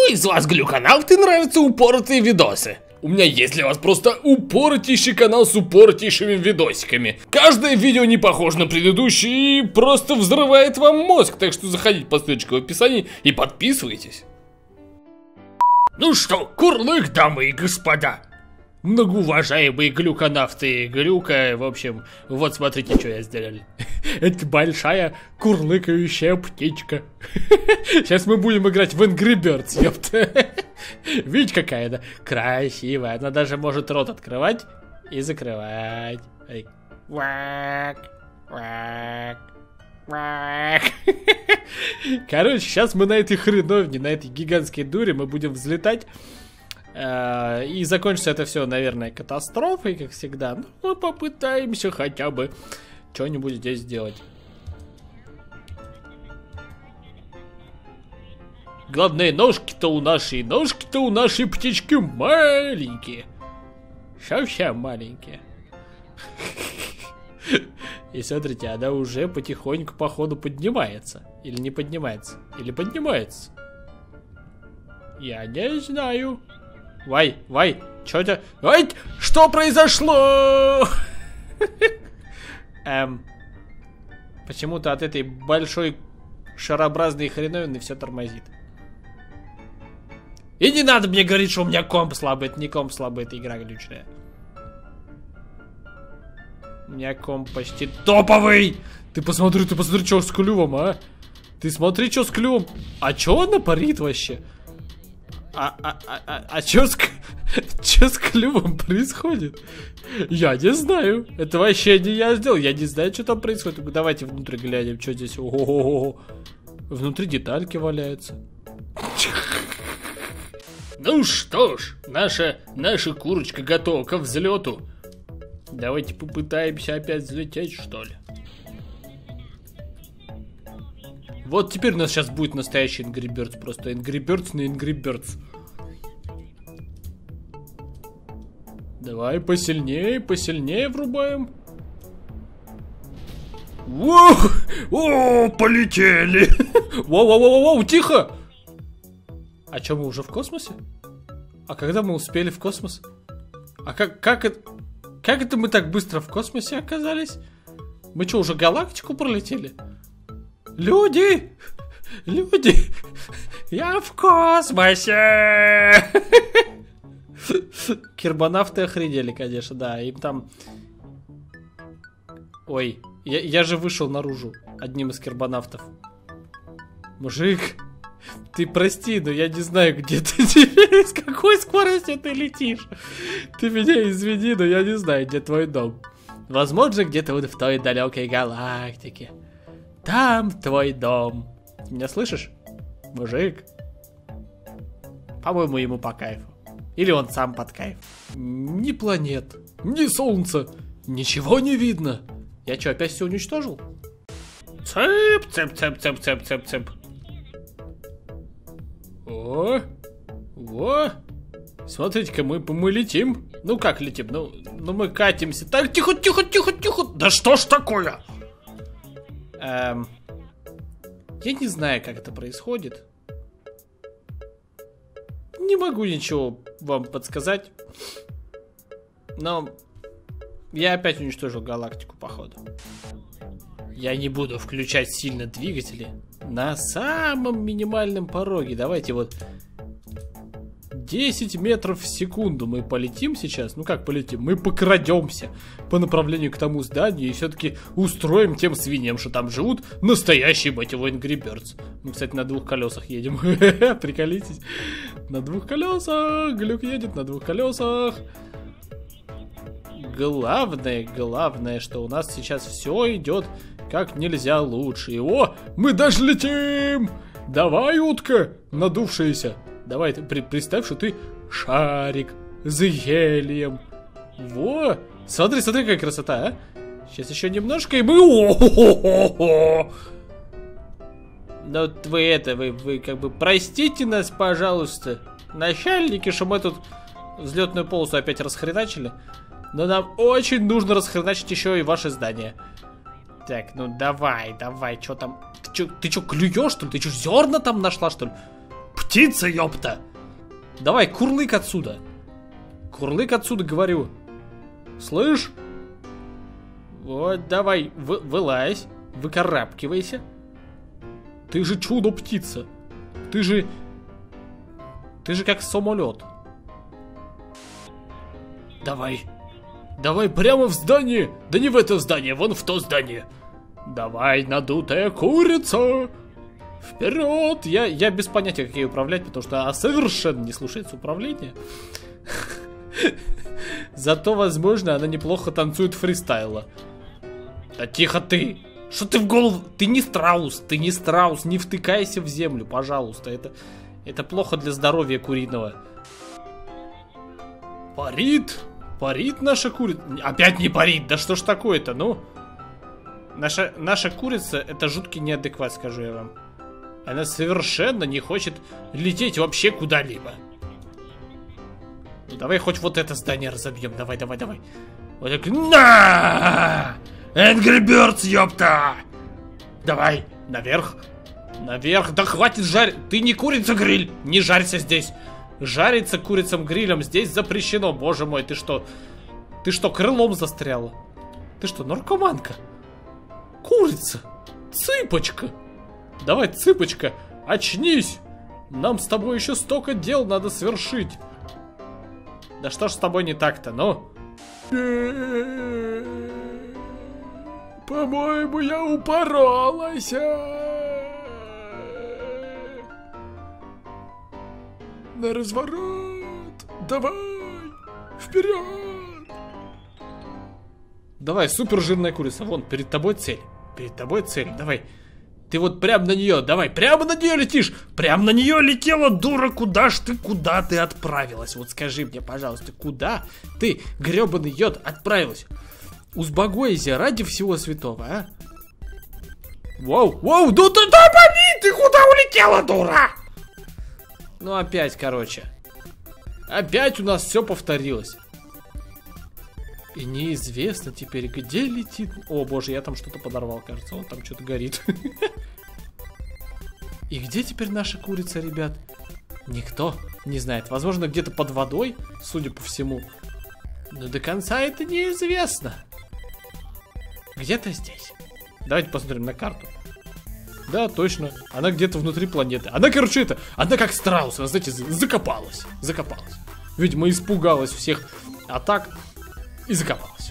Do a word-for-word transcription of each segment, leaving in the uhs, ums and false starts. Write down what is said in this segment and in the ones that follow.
из вас, глюконавты, нравятся упоротые видосы? У меня есть для вас просто упоротейший канал с упоротейшими видосиками. Каждое видео не похоже на предыдущее и просто взрывает вам мозг. Так что заходите по ссылочке в описании и подписывайтесь. Ну что, курлык, дамы и господа. Многоуважаемые глюконавты, глюка, в общем, вот смотрите, что я сделал. Это большая курлыкающая птичка. Сейчас мы будем играть в Angry Birds, ёпта. Видите, какая она красивая. Она даже может рот открывать и закрывать. Вак, вак, вак. Короче, сейчас мы на этой хреновне, на этой гигантской дуре мы будем взлетать. И закончится это все, наверное, катастрофой, как всегда. Но мы попытаемся хотя бы что-нибудь здесь сделать. Главное, ножки-то у нашей, ножки-то у нашей птички маленькие. Совсем маленькие. И смотрите, она уже потихоньку, походу, поднимается. Или не поднимается? Или поднимается? Я не знаю. Вай, Вай, что это? Ай, что произошло? Эм, почему-то от этой большой шарообразной хреновины все тормозит. И не надо мне говорить, что у меня комп слабый. Это не комп слабый, это игра глючная. У меня комп почти топовый. Ты посмотри, ты посмотри, что с клювом, а? Ты смотри, что с клювом. А что она парит вообще? А, а, а, а, а что с, что с клювом происходит? Я не знаю. Это вообще не я сделал. Я не знаю, что там происходит. Давайте внутрь глянем, что здесь. О-о-о-о. Внутри детальки валяются. Ну что ж, наша, наша курочка готова ко взлету. Давайте попытаемся опять взлететь, что ли. Вот теперь у нас сейчас будет настоящий Angry Birds. Просто Angry Birds на Angry Birds. Давай посильнее, посильнее врубаем. Воу! О, полетели! Воу-воу-воу-воу, тихо! А что, мы уже в космосе? А когда мы успели в космос? А как, как это... Как это мы так быстро в космосе оказались? Мы что, уже галактику пролетели? Люди! Люди! Я в космосе! Кербонавты охренели, конечно, да. Им там... Ой, я, я же вышел наружу одним из кербонавтов. Мужик, ты прости, но я не знаю, где ты теперь, с какой скоростью ты летишь. Ты меня извини, но я не знаю, где твой дом. Возможно, где-то вот в той далекой галактике. Там твой дом. Ты меня слышишь, мужик? По-моему, ему по кайфу. Или он сам под кайф. Ни планет, ни солнца, ничего не видно. Я что, опять все уничтожил? Цеп, цеп, цеп, цеп, цеп, цеп, цеп. О, о. Смотрите-ка, мы, мы летим. Ну как летим? Ну, ну мы катимся. Так, тихо, тихо, тихо, тихо. Да что ж такое? Эм, я не знаю, как это происходит. Не могу ничего вам подсказать. Но я опять уничтожил галактику, походу. Я не буду включать сильно двигатели на самом минимальном пороге. Давайте вот десять метров в секунду мы полетим сейчас. Ну как полетим? Мы покрадемся по направлению к тому зданию и все-таки устроим тем свиньям, что там живут, настоящие, мать его, Angry Birds. Мы, кстати, на двух колесах едем. Приколитесь. На двух колесах. Глюк едет на двух колесах. Главное, главное, что у нас сейчас все идет как нельзя лучше. И, о, мы даже летим! Давай, утка, надувшаяся. Давай, ты при, представь, что ты шарик с гелием. Во! Смотри, смотри, какая красота, а! Сейчас еще немножко, и мы... О-хо-хо-хо-хо! Ну, вы это, вы, вы как бы простите нас, пожалуйста, начальники, что мы тут взлетную полосу опять расхреначили. Но нам очень нужно расхреначить еще и ваше здание. Так, ну давай, давай, что там? Ты что, ты что, клюешь, что ли? Ты что, зерна там нашла, что ли? Птица, ёпта! Давай, курлык отсюда. Курлык отсюда, говорю. Слышь? Вот, давай, вы, вылазь, выкарабкивайся. Ты же чудо-птица. Ты же... Ты же как самолет. Давай. Давай прямо в здание. Да не в это здание, вон в то здание. Давай, надутая курица. Вперед! Я, я без понятия, как ей управлять, потому что она совершенно не слушается управления. Зато, возможно, она неплохо танцует фристайла. Да тихо ты! Что ты в голову? Ты не страус, ты не страус, не втыкайся в землю, пожалуйста. Это, это плохо для здоровья куриного. Парит? Парит наша курица? Опять не парит, да что ж такое-то, ну? Наша, наша курица, это жуткий неадекват, скажу я вам. Она совершенно не хочет лететь вообще куда-либо. Ну, давай хоть вот это здание разобьем. Давай, давай, давай. Вот так. На! Angry Birds, ёпта! Давай, наверх. Наверх. Да хватит жарить. Ты не курица-гриль. Не жарься здесь. Жариться курицам-грилем здесь запрещено. Боже мой, ты что? Ты что, крылом застряла? Ты что, наркоманка? Курица. Цыпочка. Давай, цыпочка, очнись. Нам с тобой еще столько дел надо свершить. Да что ж с тобой не так-то, ну? По-моему, я упоролась. На разворот. Давай. Вперед. Давай, супер жирная курица. Вон, перед тобой цель. Перед тобой цель. Давай. Ты вот прям на нее, давай, прямо на нее летишь. Прям на нее летела, дура, куда ж ты, куда ты отправилась? Вот скажи мне, пожалуйста, куда ты, гребаный йод, отправилась? Узбогойся ради всего святого, а? Воу, воу, да ты, да, пони, ты куда улетела, дура? Ну опять, короче. Опять у нас все повторилось. И неизвестно теперь, где летит... О, боже, я там что-то подорвал, кажется. Он там что-то горит. И где теперь наша курица, ребят? Никто не знает. Возможно, где-то под водой, судя по всему. Но до конца это неизвестно. Где-то здесь. Давайте посмотрим на карту. Да, точно. Она где-то внутри планеты. Она, короче, это... Она как страус, она, знаете, закопалась. Закопалась. Видимо, испугалась всех атак. И закопалась.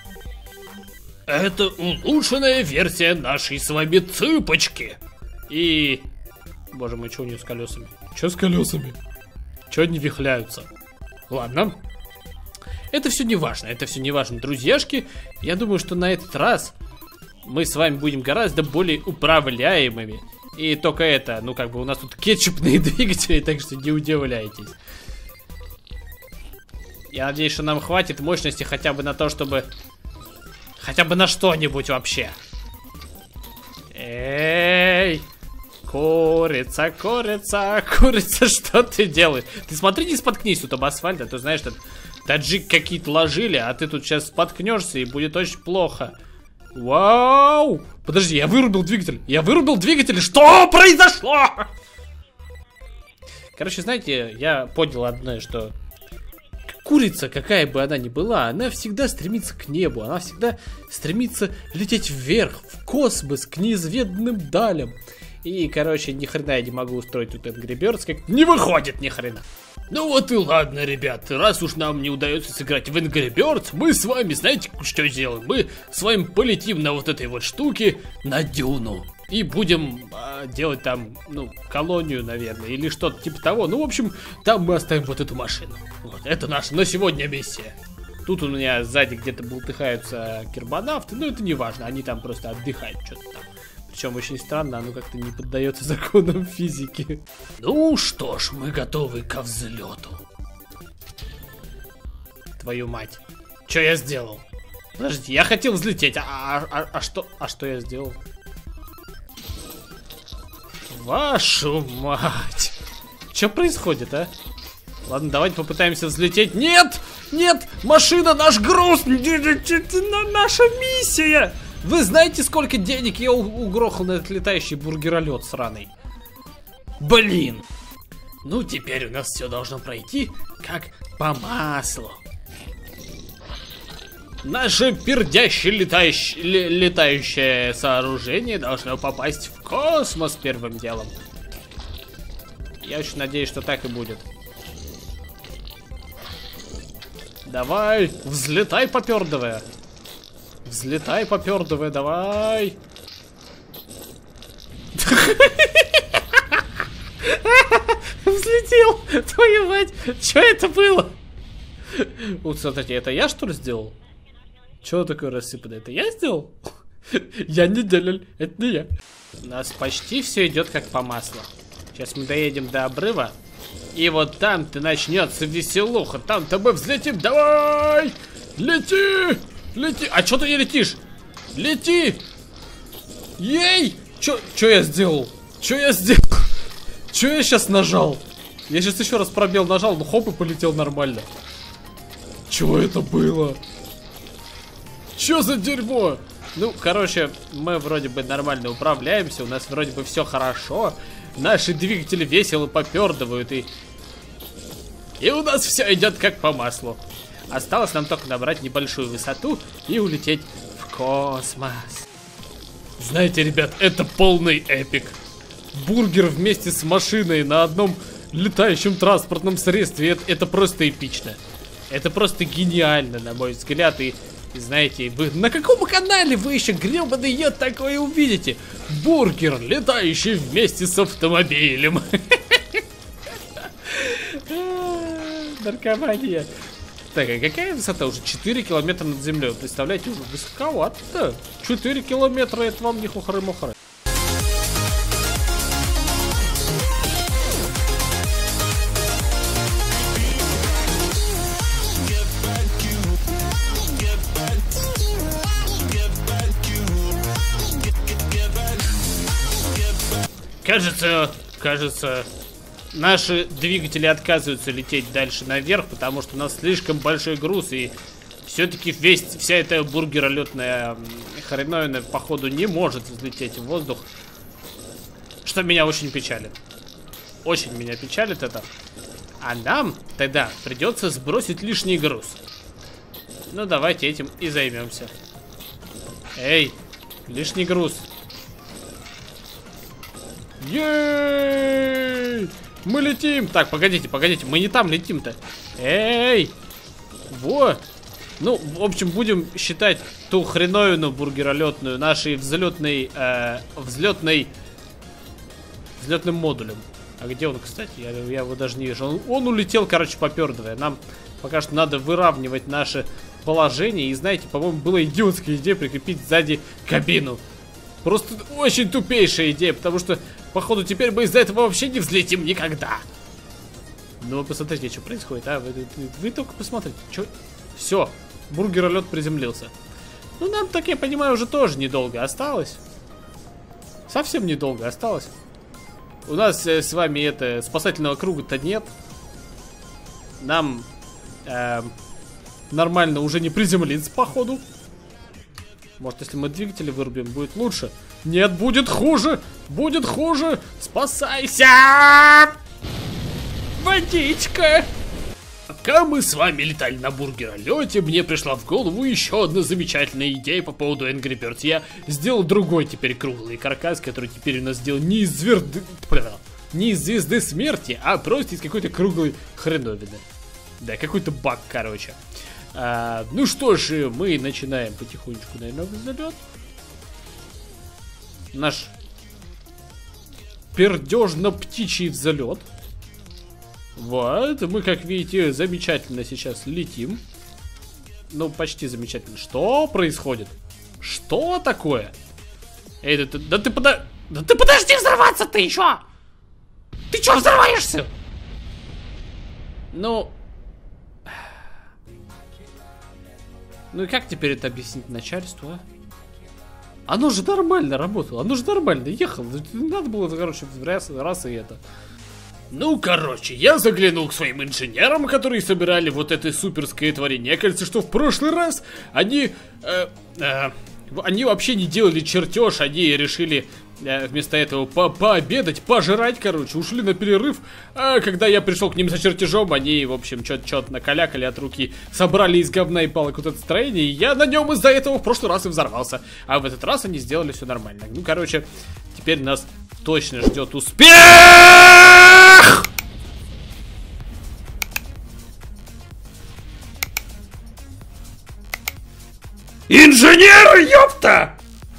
Это улучшенная версия нашей с вами цыпочки. И... Боже мой, что у нее с колесами? Что с колесами? Что они вихляются? Ладно. Это все не важно. Это все не важно, друзьяшки. Я думаю, что на этот раз мы с вами будем гораздо более управляемыми. И только это, ну как бы у нас тут кетчупные двигатели, так что не удивляйтесь. Я надеюсь, что нам хватит мощности хотя бы на то, чтобы... Хотя бы на что-нибудь вообще. Эй! Курица, курица, курица, что ты делаешь? Ты смотри, не споткнись тут об асфальт, а то знаешь, что таджик какие-то ложили, а ты тут сейчас споткнешься и будет очень плохо. Вау! Подожди, я вырубил двигатель. Я вырубил двигатель. Что произошло? Короче, знаете, я понял одно, что... Курица, какая бы она ни была, она всегда стремится к небу, она всегда стремится лететь вверх, в космос, к неизведанным далям. И, короче, ни хрена я не могу устроить тут Angry Birds, как не выходит ни хрена. Ну вот и ладно, ребят, раз уж нам не удается сыграть в Angry Birds, мы с вами, знаете, что сделаем? Мы с вами полетим на вот этой вот штуке, на дюну. И будем а, делать там, ну, колонию, наверное, или что-то типа того. Ну, в общем, там мы оставим вот эту машину. Вот, это наша на сегодня миссия. Тут у меня сзади где-то болтыхаются кербонавты, но это не важно, они там просто отдыхают что-то там. Причем очень странно, оно как-то не поддается законам физики. Ну что ж, мы готовы ко взлету. Твою мать. Что я сделал? Подождите, я хотел взлететь, а, а, а, а что, а что я сделал? Вашу мать! Что происходит, а? Ладно, давайте попытаемся взлететь. Нет! Нет! Машина, наш груз! Наша миссия! Вы знаете, сколько денег я угрохал на этот летающий бургеролет сраный? Блин! Ну, теперь у нас все должно пройти как по маслу. Наше пердящее летающее, летающее сооружение должно попасть в космос первым делом. Я очень надеюсь, что так и будет. Давай, взлетай, попёрдовая. Взлетай, попёрдовая, давай. Взлетел, твою мать. Что это было? Вот, смотрите, это я что ли сделал? Чё такое рассыпанное? Это я сделал? Я не делал, это не я. У нас почти все идет как по маслу. Сейчас мы доедем до обрыва. И вот там-то начнется веселуха. Там-то мы взлетим. Давай! Лети! Лети! А чё ты не летишь? Лети! Ей! Чё, чё я сделал? Чё я сделал? Чё я сейчас нажал? Я сейчас еще раз пробел нажал, ну хоп, и полетел нормально. Чё это было? Чё за дерьмо? Ну, короче, мы вроде бы нормально управляемся, у нас вроде бы все хорошо. Наши двигатели весело попердывают, и... И у нас все идет как по маслу. Осталось нам только набрать небольшую высоту и улететь в космос. Знаете, ребят, это полный эпик. Бургер вместе с машиной на одном летающем транспортном средстве. Это, это просто эпично. Это просто гениально, на мой взгляд. И, и знаете, вы на каком канале вы еще гребаный ед такое увидите? Бургер, летающий вместе с автомобилем. Наркомания. Так, а какая высота? Уже четыре километра над землей. Представляете, уже высоковато. четыре километра, это вам не хухры-мухры. Кажется, кажется, наши двигатели отказываются лететь дальше наверх, потому что у нас слишком большой груз, и все-таки весь, вся эта бургеролетная хреновина, походу, не может взлететь в воздух, что меня очень печалит. Очень меня печалит это. А нам тогда придется сбросить лишний груз. Ну, давайте этим и займемся. Эй, лишний груз. Ей! Мы летим! Так, погодите, погодите, мы не там летим-то. Эй! Во! Ну, в общем, будем считать ту хреновину бургеролетную нашей взлетной, э, взлетной, взлетным модулем. А где он, кстати? Я, я его даже не вижу. Он, он улетел, короче, попердывая. Нам пока что надо выравнивать наше положение. И знаете, по-моему, была идиотская идея прикрепить сзади кабину. Просто очень тупейшая идея, потому что, походу, теперь мы из-за этого вообще не взлетим никогда. Ну, вы посмотрите, что происходит, а? Вы, вы, вы только посмотрите. Чё? Все, бургеролет приземлился. Ну, нам, так я понимаю, уже тоже недолго осталось. Совсем недолго осталось. У нас э, с вами это спасательного круга-то нет. Нам э, нормально уже не приземлиться, походу. Может, если мы двигатели вырубим, будет лучше? Нет, будет хуже! Будет хуже! Спасайся! Водичка! Пока мы с вами летали на бургеролете, мне пришла в голову еще одна замечательная идея по поводу Angry Birds. Я сделал другой теперь круглый каркас, который теперь у нас сделан не из звезды... не из звезды смерти, а просто из какой-то круглой хреновины. Да, какой-то баг, короче. А, ну что ж, мы начинаем потихонечку, наверное, взлет. Наш пердежно-птичий взлет. Вот, мы, как видите, замечательно сейчас летим. Ну, почти замечательно. Что происходит? Что такое? Эй, да ты, да ты, пода... да ты подожди взорваться ты еще! Ты чё взрываешься? Ну... Ну и как теперь это объяснить начальству, а? Оно же нормально работало, оно же нормально ехало. Надо было, короче, раз, раз и это. Ну, короче, я заглянул к своим инженерам, которые собирали вот это суперское творение. Кажется, что в прошлый раз они... Э, э, они вообще не делали чертеж, они решили Вместо этого по пообедать, пожрать, короче, ушли на перерыв. А когда я пришел к ним за чертежом, они, в общем, что-то накалякали от руки. Собрали из говна и палок вот это строение, и я на нем из-за этого в прошлый раз и взорвался. А в этот раз они сделали все нормально. Ну, короче, теперь нас точно ждет успех! Инженеры, ёпта!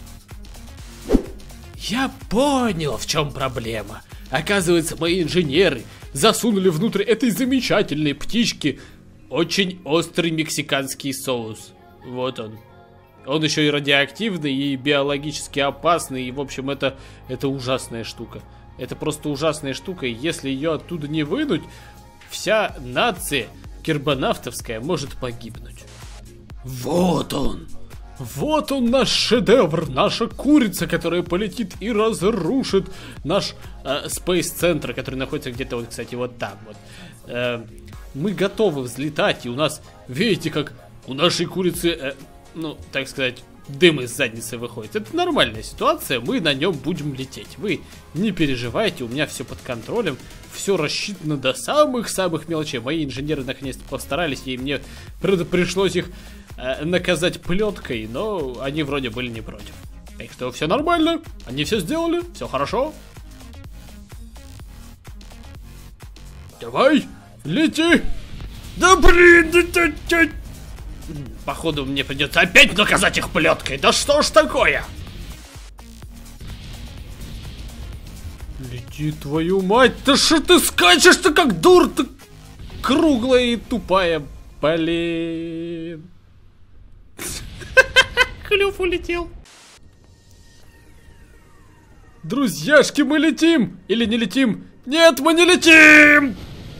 Я понял, в чем проблема. Оказывается, мои инженеры засунули внутрь этой замечательной птички очень острый мексиканский соус. Вот он. Он еще и радиоактивный, и биологически опасный, и, в общем, это, это ужасная штука. Это просто ужасная штука, и если ее оттуда не вынуть, вся нация кирбонавтовская может погибнуть. Вот он! Вот он, наш шедевр, наша курица, которая полетит и разрушит наш э, спейс-центр, который находится где-то, вот, кстати, вот там вот. Э, мы готовы взлетать, и у нас, видите, как у нашей курицы, э, ну, так сказать, дым из задницы выходит. Это нормальная ситуация, мы на нем будем лететь. Вы не переживайте, у меня все под контролем, все рассчитано до самых-самых мелочей. Мои инженеры наконец-то постарались, и мне пришлось их э, наказать плеткой, но они вроде были не против. Так что все нормально, они все сделали, все хорошо. Давай, лети! Да блин, да, да, да. Походу мне придется опять наказать их плеткой. Да что ж такое? Лети, твою мать! Да что ты скачешь-то как дур, ты круглая и тупая, блин. Клюв улетел. Друзьяшки, мы летим! Или не летим? Нет, мы не летим!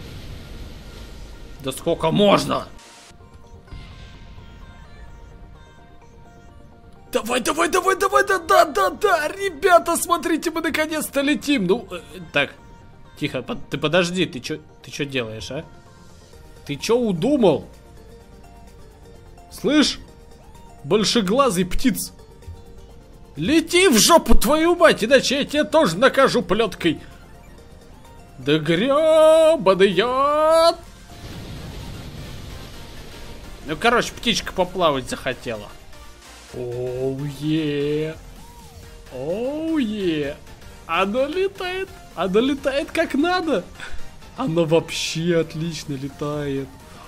Да сколько можно? Давай, давай, давай, давай, да, да, да, да, ребята, смотрите, мы наконец-то летим. Ну, э, так, тихо, под, ты подожди, ты чё, ты чё делаешь, а? Ты чё удумал? Слышь, большеглазый птиц, лети в жопу, твою мать, иначе я тебя тоже накажу плеткой. Да грёбаный яд. Ну, короче, птичка поплавать захотела. Оу е, оу е, оно летает, оно летает как надо, оно вообще отлично летает.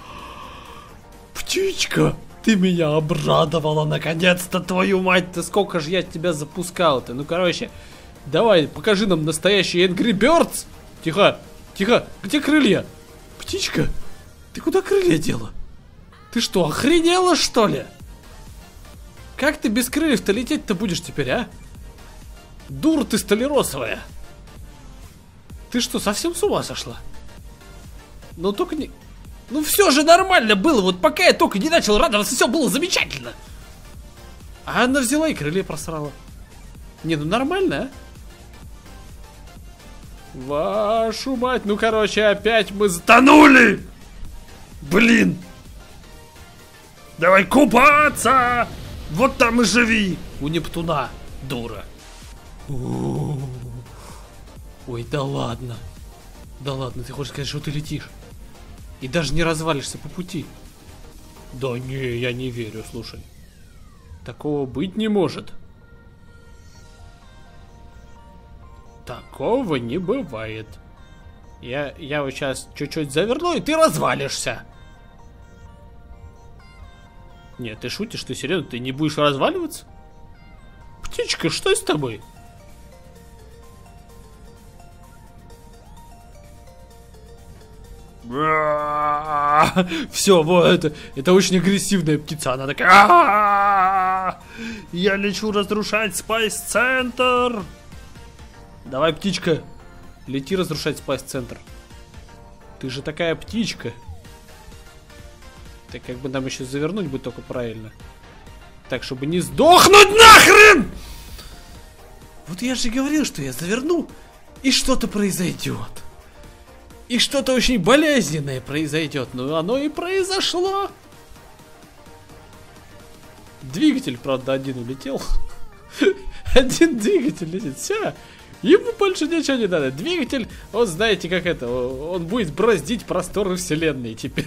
Птичка, ты меня обрадовала наконец-то, твою мать, ты сколько же я тебя запускал-то. Ну, короче, давай, покажи нам настоящий Angry Birds. Тихо, тихо, где крылья? Птичка, ты куда крылья дела? Ты что, охренела, что ли? Как ты без крыльев-то лететь-то будешь теперь, а? Дура ты столеросовая. Ты что, совсем с ума сошла? Ну только не... Ну все же нормально было, вот пока я только не начал радоваться, все было замечательно. А она взяла и крылья просрала. Не, ну нормально, а? Вашу мать, ну короче, опять мы затонули. Блин. Давай купаться. Вот там и живи! У Нептуна, дура. Ой, да ладно. Да ладно, ты хочешь сказать, что ты летишь? И даже не развалишься по пути? Да не, я не верю, слушай. Такого быть не может. Такого не бывает. Я, я вот сейчас чуть-чуть заверну, и ты развалишься. Нет, ты шутишь, ты серьезно, ты не будешь разваливаться? Птичка, что с тобой? Все, вот это, это очень агрессивная птица, она такая. Я лечу разрушать спайс-центр. Давай, птичка, лети разрушать спайс-центр. Ты же такая птичка. Так как бы нам еще завернуть бы только правильно. Так, чтобы не сдохнуть нахрен! Вот я же говорил, что я заверну, и что-то произойдет. И что-то очень болезненное произойдет. Ну, оно и произошло. Двигатель, правда, один улетел. Один двигатель летит, все. Ему больше ничего не надо. Двигатель, он знаете как это, он будет бороздить просторы вселенной теперь.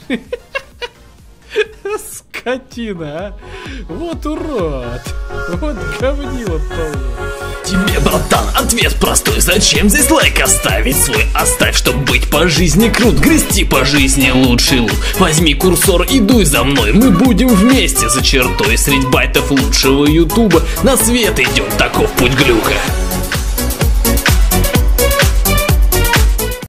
Скотина, а. Вот урод. Вот говнило полное. Тебе, братан, ответ простой. Зачем здесь лайк оставить свой? Оставь, чтоб быть по жизни крут. Грести по жизни лучший лук. Возьми курсор и дуй за мной. Мы будем вместе за чертой. Средь байтов лучшего ютуба на свет идем, таков путь глюка.